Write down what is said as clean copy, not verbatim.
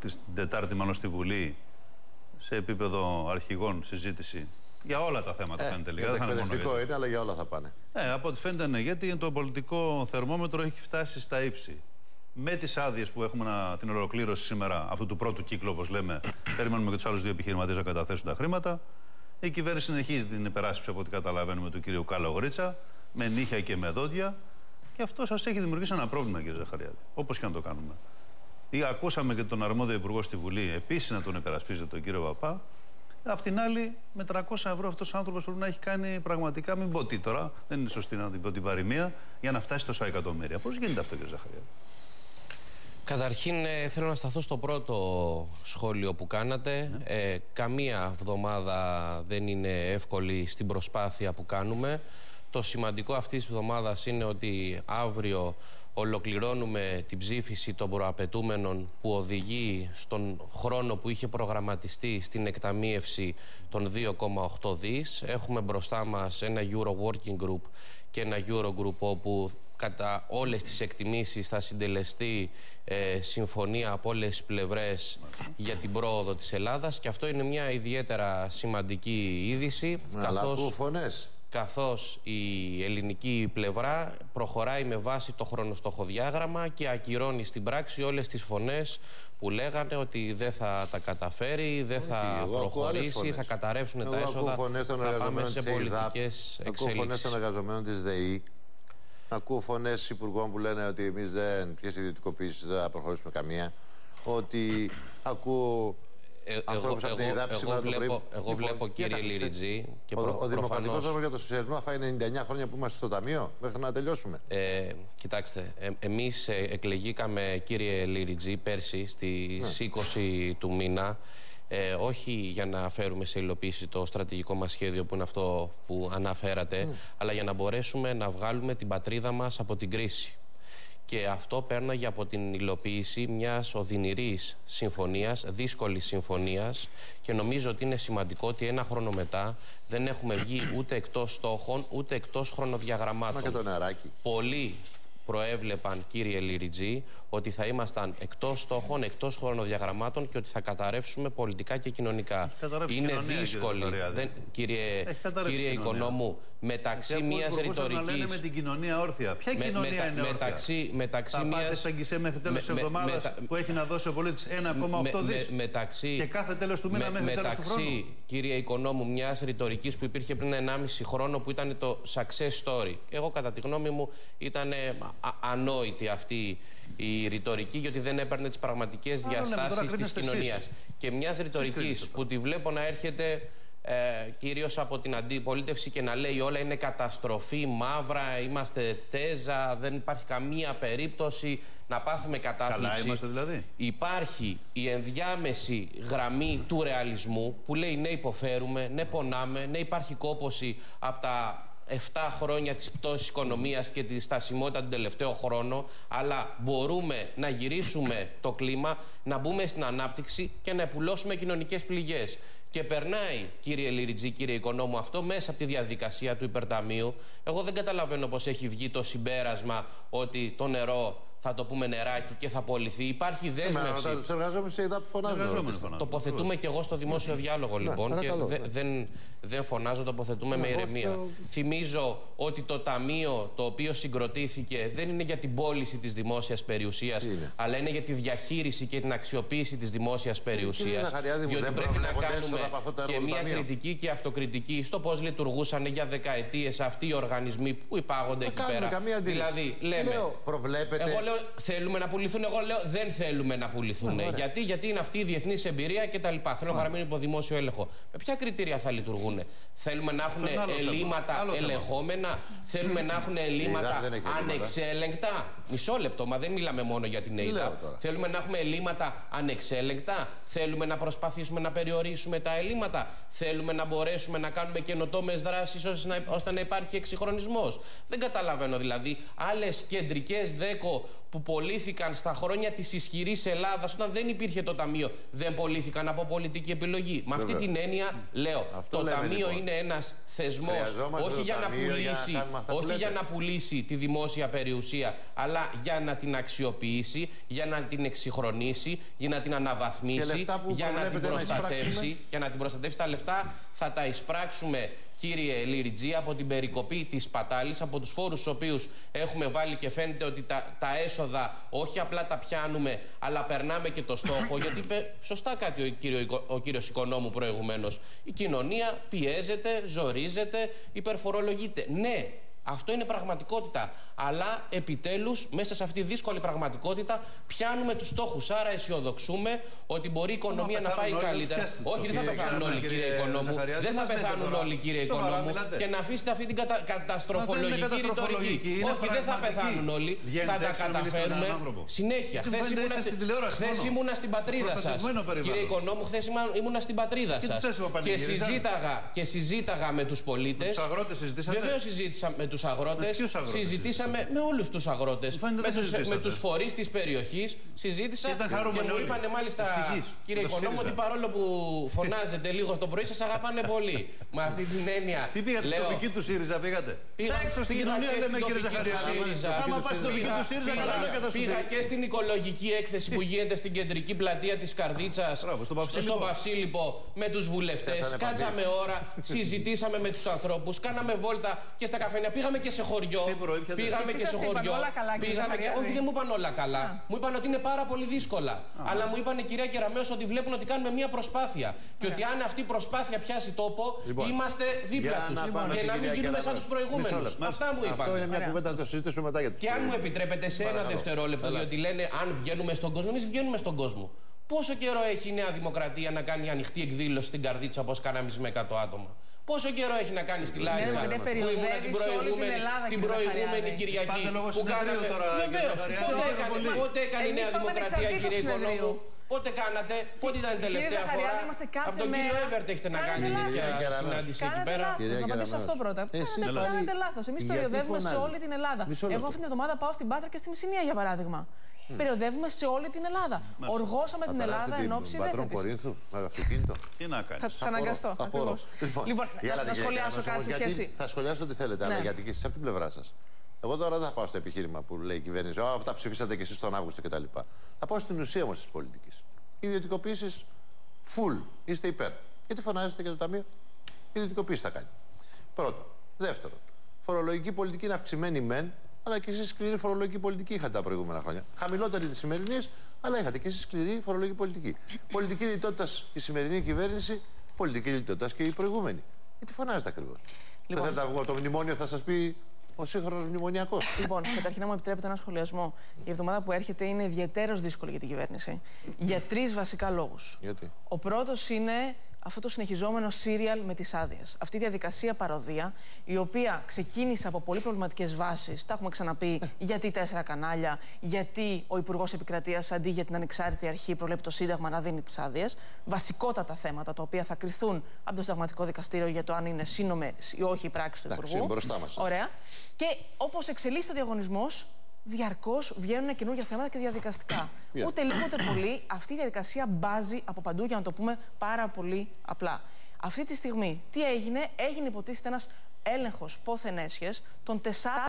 την Τετάρτη μάλλον στη Βουλή, σε επίπεδο αρχηγών συζήτηση. Για όλα τα θέματα φαίνεται τελικά. Το εκπαιδευτικό είναι, αλλά για όλα θα πάνε. Από ό,τι φαίνεται ναι, γιατί το πολιτικό θερμόμετρο έχει φτάσει στα ύψη. Με τις άδειες που έχουμε την ολοκλήρωση σήμερα αυτού του πρώτου κύκλου, όπως λέμε, περιμένουμε και τους άλλους δύο επιχειρηματίες να καταθέσουν τα χρήματα. Η κυβέρνηση συνεχίζει την υπεράσπιση, από ό,τι καταλαβαίνουμε, του κυρίου Καλογρίτσα, με νύχια και με δόντια. Και αυτό σας έχει δημιουργήσει ένα πρόβλημα, κύριε Ζαχαριάδη. Όπως και να το κάνουμε. Ακούσαμε και τον αρμόδιο υπουργό στη Βουλή επίσης να τον υπερασπίζεται, τον κύριο Παπά. Απ' την άλλη, με 300 ευρώ αυτός ο άνθρωπος πρέπει να έχει κάνει πραγματικά, μην πω τι τώρα, δεν είναι σωστή να την πω την παροιμία, για να φτάσει τόσα εκατομμύρια. Πώς γίνεται αυτό, κύριε Ζαχαριάδη? Καταρχήν θέλω να σταθώ στο πρώτο σχόλιο που κάνατε. Καμία εβδομάδα δεν είναι εύκολη στην προσπάθεια που κάνουμε. Το σημαντικό αυτής της εβδομάδας είναι ότι αύριο ολοκληρώνουμε την ψήφιση των προαπαιτούμενων που οδηγεί στον χρόνο που είχε προγραμματιστεί στην εκταμείευση των 2,8 δις. Έχουμε μπροστά μας ένα Euro Working Group και ένα Eurogroup όπου κατά όλες τις εκτιμήσεις θα συντελεστεί συμφωνία από όλες τις πλευρές για την πρόοδο της Ελλάδας και αυτό είναι μια ιδιαίτερα σημαντική είδηση. Αλλά ακούω φωνές. Καθώς η ελληνική πλευρά προχωράει με βάση το χρονοστοχοδιάγραμμα και ακυρώνει στην πράξη όλες τις φωνές που λέγανε ότι δεν θα τα καταφέρει, δεν θα προχωρήσει, θα καταρρεύσουν τα έσοδα, θα πάμε σε πολιτικές εξελίξεις. Ακούω φωνές των εργαζομένων της ΔΕΗ, ακούω φωνές υπουργών που λένε ότι εμείς ποιες ιδιωτικοποιήσεις δεν θα προχωρήσουμε καμία, ότι ακούω... Εγώ βλέπω κύριε Λιριτζή και ο Δημοκρατικός Δρόμος για το Σοσιαλισμό θα φάει 99 χρόνια που είμαστε στο Ταμείο μέχρι να τελειώσουμε. Κοιτάξτε, εμείς εκλεγήκαμε κύριε Λιριτζή πέρσι στις 20 του μήνα όχι για να φέρουμε σε υλοποίηση το στρατηγικό μας σχέδιο που είναι αυτό που αναφέρατε, αλλά για να μπορέσουμε να βγάλουμε την πατρίδα μας από την κρίση. Και αυτό πέρναγε από την υλοποίηση μιας οδυνηρής συμφωνίας, δύσκολης συμφωνίας και νομίζω ότι είναι σημαντικό ότι ένα χρόνο μετά δεν έχουμε βγει ούτε εκτός στόχων ούτε εκτός χρονοδιαγραμμάτων. Μα και το νεράκι. Πολλοί προέβλεπαν, κύριε Λιριτζή, ότι θα ήμασταν εκτός στόχων, εκτός χρονοδιαγραμμάτων και ότι θα καταρρεύσουμε πολιτικά και κοινωνικά. Είναι δύσκολη, κύριε Οικονόμου, μεταξύ μιας ρητορικής. Με την κοινωνία όρθια. Ποια κοινωνία είναι όρθια? Θα πάτε στα γκισέ μέχρι τέλος της εβδομάδας που έχει να δώσει ο πολίτης 1,8 δις και κάθε τέλος του μήνα μέχρι τέλος του χρόνου. Μεταξύ, κύριε Οικονόμου, μιας ρητορικής που υπήρχε πριν 1,5 χρόνο που ήταν το success story. Εγώ, κατά τη γνώμη μου, ήταν ανόητη αυτή η ρητορική, γιατί δεν έπαιρνε τις πραγματικές διαστάσεις της κοινωνίας. Και μιας ρητορικής που τη βλέπω να έρχεται κυρίως από την αντιπολίτευση και να λέει όλα είναι καταστροφή, μαύρα, είμαστε τέζα, δεν υπάρχει καμία περίπτωση να πάθουμε κατάθλιψη. Καλά είμαστε δηλαδή? Υπάρχει η ενδιάμεση γραμμή του ρεαλισμού που λέει ναι υποφέρουμε, ναι πονάμε, ναι υπάρχει κόπωση από τα 7 χρόνια της πτώσης οικονομίας και τη στασιμότητα τον τελευταίο χρόνο, αλλά μπορούμε να γυρίσουμε το κλίμα, να μπούμε στην ανάπτυξη και να επουλώσουμε κοινωνικές πληγές. Και περνάει, κύριε Λιριτζή, κύριε Οικονόμου, αυτό μέσα από τη διαδικασία του υπερταμείου. Εγώ δεν καταλαβαίνω πώς έχει βγει το συμπέρασμα ότι το νερό θα το πούμε νεράκι και θα απολυθεί. Υπάρχει δέσμευση. Τους εργαζόμενους σε ΕΙΔΑΠ φωνάζουν. Τοποθετούμε και εγώ στο δημόσιο διάλογο, λοιπόν. Και δεν φωνάζω, τοποθετούμε με ηρεμία. Θυμίζω ότι το ταμείο το οποίο συγκροτήθηκε δεν είναι για την πώληση της δημόσιας περιουσίας, αλλά είναι για τη διαχείριση και την αξιοποίηση της δημόσιας περιουσίας. Διότι πρέπει να κάνουμε και μια κριτική και αυτοκριτική στο πώς λειτουργούσαν για δεκαετίες αυτοί οι οργανισμοί που υπάγονται εκεί πέρα. Δηλαδή, λέμε. Εγώ λέω θέλουμε να πουληθούν, εγώ λέω δεν θέλουμε να πουληθούν. Γιατί είναι αυτή η διεθνής εμπειρία κτλ. Θέλω να παραμείνουν υπό δημόσιο έλεγχο. Με ποια κριτήρια θα λειτουργούν? Θέλουμε να έχουν ελλείμματα ελεγχόμενα? Θέλουμε να έχουν ελλείμματα ανεξέλεγκτα? Μισό λεπτό, μα δεν μιλάμε μόνο για την ΕΙΔΑ. Θέλουμε να έχουμε ελλείμματα ανεξέλεγκτα? Θέλουμε να προσπαθήσουμε να περιορίσουμε τα ελλείμματα? Θέλουμε να μπορέσουμε να κάνουμε καινοτόμες δράσεις ώστε να υπάρχει εξυγχρονισμός? Δεν καταλαβαίνω δηλαδή άλλες κεντρικές ΔΕΚΟ που πωλήθηκαν στα χρόνια της ισχυρής Ελλάδας, όταν δεν υπήρχε το Ταμείο, δεν πωλήθηκαν από πολιτική επιλογή. Με αυτή την έννοια λέω, το Ταμείο λοιπόν είναι ένας θεσμός, όχι για να πουλήσει τη δημόσια περιουσία, αλλά για να την αξιοποιήσει, για να την εξυγχρονίσει, για να την αναβαθμίσει, για να την προστατεύσει. Για να την προστατεύσει. Τα λεφτά θα τα εισπράξουμε, κύριε Λιριτζή, από την περικοπή της σπατάλης, από τους φόρους τους οποίους έχουμε βάλει, και φαίνεται ότι τα έσοδα όχι απλά τα πιάνουμε, αλλά περνάμε και το στόχο. Γιατί είπε σωστά κάτι ο κύριος Οικονόμου προηγουμένως. Η κοινωνία πιέζεται, ζορίζεται, υπερφορολογείται. Ναι, αυτό είναι πραγματικότητα. Αλλά επιτέλους, μέσα σε αυτή τη δύσκολη πραγματικότητα, πιάνουμε τους στόχους. Άρα αισιοδοξούμε ότι μπορεί η οικονομία να πάει καλύτερα. Όχι, δεν θα πεθάνουν όλοι, κύριε Οικονόμου. Δεν θα πεθάνουν όλοι, κύριε Οικονόμου. Και να αφήσετε αυτή την καταστροφολογική ρητορική. Όχι, δεν θα πεθάνουν όλοι. Θα τα καταφέρουμε. Συνέχεια. Χθες ήμουνα στην πατρίδα σας. Κύριε Οικονόμου, χθες ήμουνα στην πατρίδα σας. Και συζήταγα με τους πολίτες. Βεβαίως συζήτησα με τους αγρότες. Συζητήσαμε με όλους τους αγρότες, με τους φορείς της περιοχής. Συζήτησα και μου είπανε μάλιστα, κύριε Οικονόμου, ότι παρόλο που φωνάζετε λίγο το πρωί, σας αγαπάνε πολύ. Με αυτή την έννοια. Τι πήγατε, στην τοπική του ΣΥΡΙΖΑ πήγατε? Έξω στην κοινωνία λέμε, κύριε Ζαχαριάδη. Άμα πας στην τοπική του ΣΥΡΙΖΑ, πήγα και στην οικολογική έκθεση που γίνεται στην κεντρική πλατεία της Καρδίτσας, στο Παυσίλιππο, με τους βουλευτές. Κάτσαμε ώρα, συζητήσαμε με τους ανθρώπους, κάναμε βόλτα και στα καφενεία. Πήγαμε και σε χωριό. Πήγαμε και σε χωριό. Όχι, δεν μου είπαν όλα καλά. Μου είπαν ότι είναι πάρα πολύ δύσκολα. Αλλά μου είπαν, κυρία Κεραμέως, ότι βλέπουν ότι κάνουμε μια προσπάθεια. Και ότι αν αυτή η προσπάθεια πιάσει τόπο, είμαστε δίπλα τους. Και να μην γίνουμε σαν τους προηγούμενους. Αυτά μου είπαν. Αυτό είναι μια κουβέντα να το συζητήσουμε μετά για τους. Και αν μου επιτρέπετε σε ένα δευτερόλεπτο, διότι λένε αν βγαίνουμε στον κόσμο, εμείς βγαίνουμε στον κόσμο. Πόσο καιρό έχει η Νέα Δημοκρατία να κάνει ανοιχτή εκδήλωση στην Καρδίτσα, όπως κάναμε εμείς με 100 άτομα? Πόσο καιρό έχει να κάνει στη Λάρισα που ήμουν την προηγούμενη Κυριακή που κάναμε? Βεβαίως. Πότε έκανε η Νέα Δημοκρατία, κύριε Οικονόμου? Πότε κάνατε, πότε ήταν η τελευταία φορά? Από τον κύριο Εύερτ έχετε να κάνει τέτοια συνάντηση εκεί πέρα? Να απαντήσω αυτό πρώτα. Κάνετε λάθος. Εμείς περιοδεύουμε σε όλη την Ελλάδα. Εγώ αυτήν την εβδομάδα πάω στην Πάτρα και στη Μεσσηνία, για παράδειγμα. Περιοδεύουμε σε όλη την Ελλάδα. Οργώσαμε την Ελλάδα εν ώψη Πατρών Κορίνθου με αυτοκίνητο. Τι να κάνεις? Θα αναγκαστώ. Λοιπόν, να σχολιάσω κάτι σε σχέση. Θα σχολιάσω ό,τι θέλετε, αλλά γιατί και εσείς από την πλευρά σας. Εγώ τώρα δεν θα πάω στο επιχείρημα που λέει η κυβέρνηση. Αυτά ψηφίσατε και εσείς τον Αύγουστο κτλ. Θα πάω στην ουσία όμως της πολιτικής. Ιδιωτικοποίησεις full. Είστε υπέρ. Γιατί φωνάζετε για το Ταμείο? Ιδιωτικοποίηση θα κάνει. Πρώτον. Δεύτερον. Φορολογική πολιτική είναι αυξημένη μεν, αλλά και εσείς σκληρή φορολογική πολιτική είχατε τα προηγούμενα χρόνια. Χαμηλότερη τη σημερινή, αλλά είχατε και εσείς σκληρή φορολογική πολιτική. Πολιτική λιτότητα η σημερινή κυβέρνηση, πολιτική λιτότητα και η προηγούμενη. Γιατί φωνάζετε ακριβώς? Δεν θέλετε να βγω από το μνημόνιο, θα σας πει ο σύγχρονος μνημονιακός. Λοιπόν, καταρχήν να μου επιτρέπετε ένα σχολιασμό. Η εβδομάδα που έρχεται είναι ιδιαίτερως δύσκολη για την κυβέρνηση. Για τρεις βασικά λόγους. Γιατί? Ο πρώτος είναι αυτό το συνεχιζόμενο σύριαλ με τις άδειες. Αυτή η διαδικασία παροδία, η οποία ξεκίνησε από πολύ προβληματικές βάσεις. Τα έχουμε ξαναπεί. Γιατί 4 κανάλια, γιατί ο Υπουργός Επικρατείας αντί για την ανεξάρτητη αρχή προβλέπει το Σύνταγμα να δίνει τις άδειες. Βασικότατα θέματα τα οποία θα κριθούν από το Συνταγματικό Δικαστήριο για το αν είναι σύνομες ή όχι οι πράξεις του Υπουργού. Μπροστά μας. Ωραία. Και όπως εξελίσσεται ο διαγωνισμός, διαρκώς βγαίνουν καινούργια θέματα και διαδικαστικά. Ούτε λίγο ούτε πολύ αυτή η διαδικασία μπάζει από παντού, για να το πούμε πάρα πολύ απλά. Αυτή τη στιγμή τι έγινε? Έγινε υποτίθεται ένας έλεγχος πόθεν έσχες των 4